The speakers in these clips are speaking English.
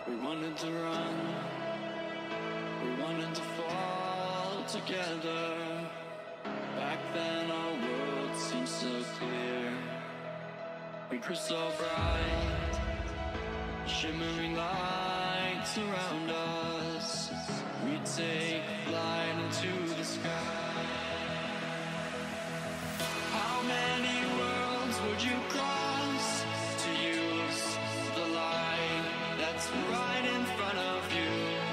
We wanted to run, we wanted to fall together. Back then our world seemed so clear. We grew so bright, shimmering lights around us. We'd take flight into the sky. How many worlds would you cross to use the light that's right in front of you?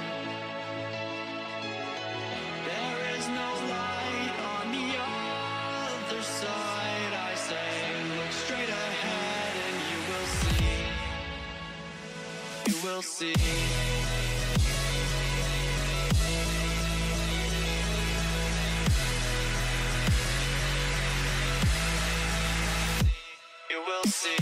There is no light on the other side. I say, look straight ahead and you will see. You will see. You will see.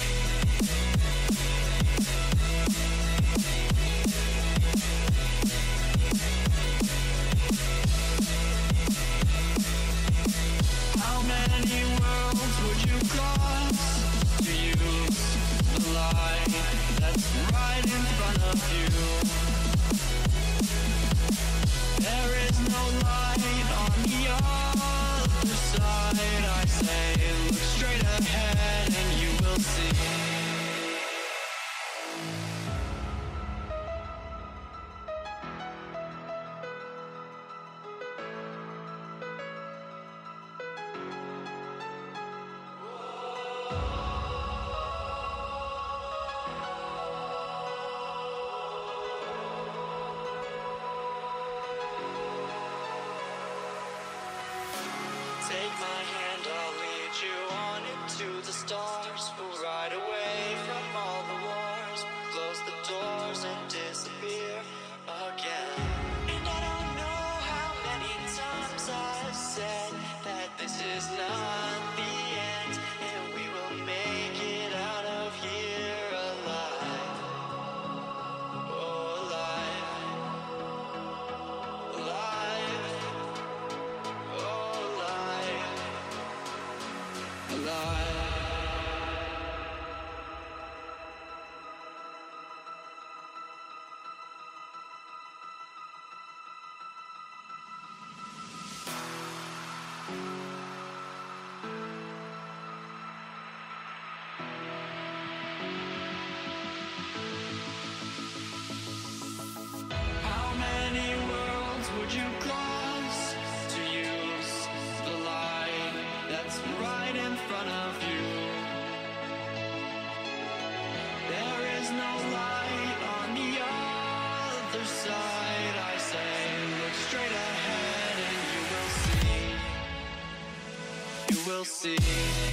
How many worlds would you cross to use the light that's right in front of you? There is no light on the other side. I say, look straight ahead and you will see. Take my hand, I'll lead you on into the stars. We'll ride away from all the wars, close the doors and disappear again. And I don't know how many times I've said that this is not the end, and we will make it out of here alive. Oh, alive. Alive. Oh, alive. Alive. How many worlds would you cross to use the light that's right in front of you? There is no light on the other side. I say, look straight ahead and you will see. You will see.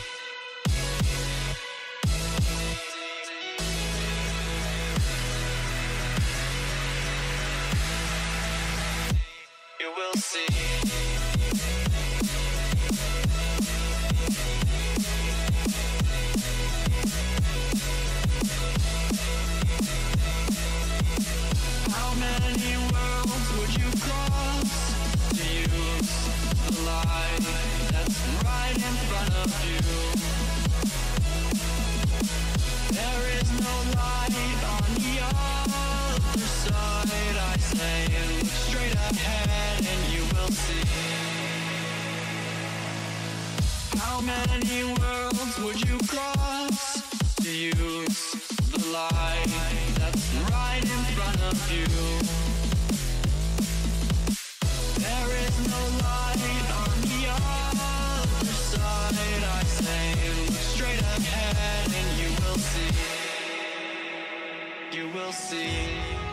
You will see. How many worlds would you cross to use the light that's right in front of you? There is no light on the other side. I say, look straight ahead and you will see. How many worlds would you cross to use the light that's right in front of you? There is no light on the other side. I say, look straight ahead and you will see. You will see.